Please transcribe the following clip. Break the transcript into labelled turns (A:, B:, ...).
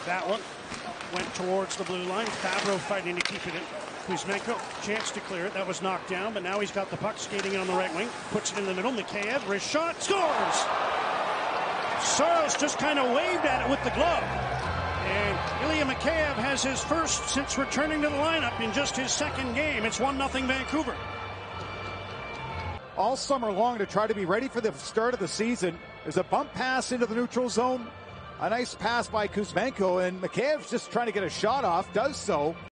A: That one went towards the blue line. Fabro fighting to keep it in. Kuzmenko, chance to clear it. That was knocked down, but now he's got the puck skating in on the right wing. Puts it in the middle. Mikheyev, wrist shot, scores! Saros just kind of waved at it with the glove. And Ilya Mikheyev has his first since returning to the lineup in just his second game. It's 1-0 Vancouver.
B: All summer long to try to be ready for the start of the season. There's a bump pass into the neutral zone. A nice pass by Kuzmenko, and Mikheyev's just trying to get a shot off, does so.